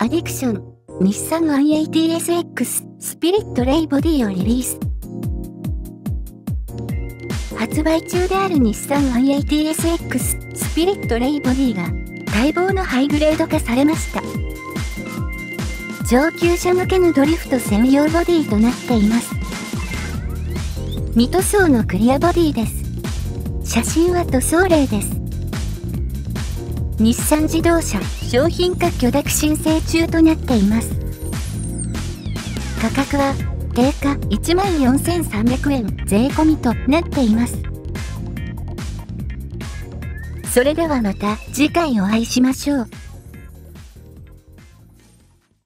アディクション、日産 i80SX スピリットレイボディをリリース。発売中である日産 i80SX スピリットレイボディが待望のハイグレード化されました。上級者向けのドリフト専用ボディとなっています。2塗装のクリアボディです。写真は塗装例です。日産自動車商品化許諾申請中となっています。価格は定価14,300円税込みとなっています。それではまた次回お会いしましょう。